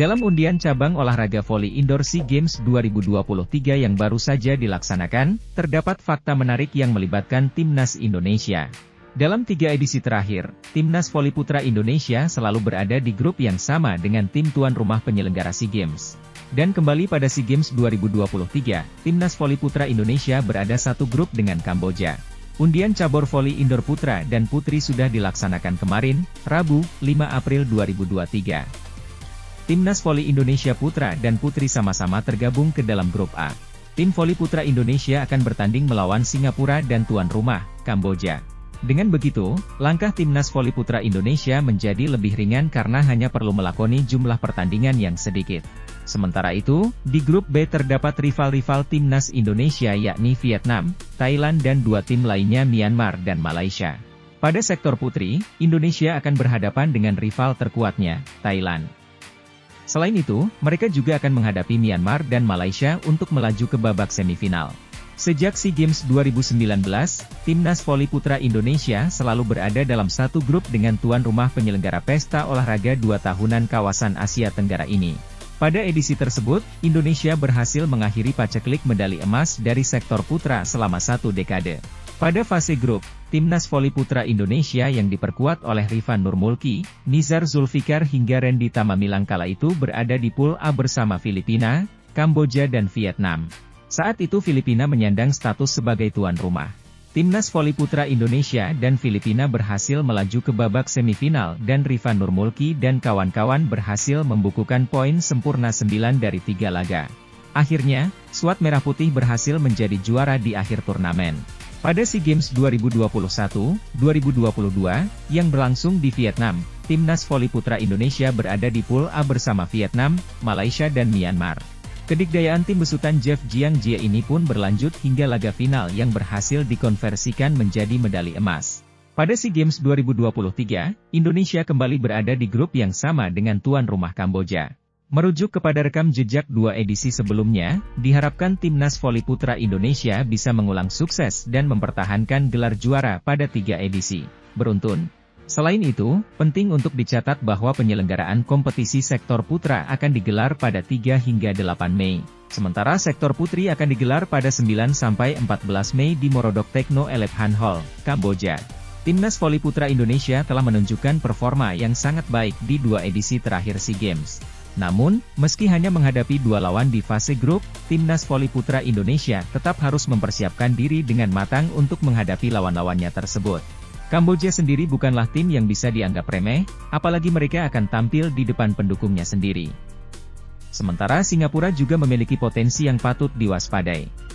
Dalam undian cabang olahraga voli indoor SEA Games 2023 yang baru saja dilaksanakan, terdapat fakta menarik yang melibatkan Timnas Indonesia. Dalam 3 edisi terakhir, Timnas Voli Putra Indonesia selalu berada di grup yang sama dengan tim tuan rumah penyelenggara SEA Games. Dan kembali pada SEA Games 2023, Timnas Voli Putra Indonesia berada satu grup dengan Kamboja. Undian cabur voli indoor putra dan putri sudah dilaksanakan kemarin, Rabu, 5 April 2023. Timnas Voli Indonesia Putra dan Putri sama-sama tergabung ke dalam grup A. Tim Voli Putra Indonesia akan bertanding melawan Singapura dan tuan rumah, Kamboja. Dengan begitu, langkah Timnas Voli Putra Indonesia menjadi lebih ringan karena hanya perlu melakoni jumlah pertandingan yang sedikit. Sementara itu, di grup B terdapat rival-rival Timnas Indonesia yakni Vietnam, Thailand dan 2 tim lainnya Myanmar dan Malaysia. Pada sektor putri, Indonesia akan berhadapan dengan rival terkuatnya, Thailand. Selain itu, mereka juga akan menghadapi Myanmar dan Malaysia untuk melaju ke babak semifinal. Sejak SEA Games 2019, Timnas Voli Putra Indonesia selalu berada dalam satu grup dengan tuan rumah penyelenggara pesta olahraga 2 tahunan kawasan Asia Tenggara ini. Pada edisi tersebut, Indonesia berhasil mengakhiri paceklik medali emas dari sektor putra selama 1 dekade. Pada fase grup, Timnas Voli Putra Indonesia yang diperkuat oleh Rifan Nurmulki, Nizar Zulfikar hingga Randy Tamamilang kala itu berada di pool A bersama Filipina, Kamboja dan Vietnam. Saat itu Filipina menyandang status sebagai tuan rumah. Timnas Voli Putra Indonesia dan Filipina berhasil melaju ke babak semifinal dan Rifan Nurmulki dan kawan-kawan berhasil membukukan poin sempurna 9 dari 3 laga. Akhirnya, skuad Merah Putih berhasil menjadi juara di akhir turnamen. Pada SEA Games 2021-2022, yang berlangsung di Vietnam, Timnas Voli Putra Indonesia berada di pool A bersama Vietnam, Malaysia dan Myanmar. Kedikdayaan tim besutan Jeff Jiang Jie ini pun berlanjut hingga laga final yang berhasil dikonversikan menjadi medali emas. Pada SEA Games 2023, Indonesia kembali berada di grup yang sama dengan tuan rumah Kamboja. Merujuk kepada rekam jejak 2 edisi sebelumnya, diharapkan Timnas Voli Putra Indonesia bisa mengulang sukses dan mempertahankan gelar juara pada 3 edisi beruntun. Selain itu, penting untuk dicatat bahwa penyelenggaraan kompetisi sektor putra akan digelar pada 3 hingga 8 Mei. Sementara sektor putri akan digelar pada 9 sampai 14 Mei di Morodok Tekno Elephan Hall, Kamboja. Timnas Voli Putra Indonesia telah menunjukkan performa yang sangat baik di 2 edisi terakhir SEA Games. Namun, meski hanya menghadapi 2 lawan di fase grup, Timnas Voli Putra Indonesia tetap harus mempersiapkan diri dengan matang untuk menghadapi lawan-lawannya tersebut. Kamboja sendiri bukanlah tim yang bisa dianggap remeh, apalagi mereka akan tampil di depan pendukungnya sendiri. Sementara Singapura juga memiliki potensi yang patut diwaspadai.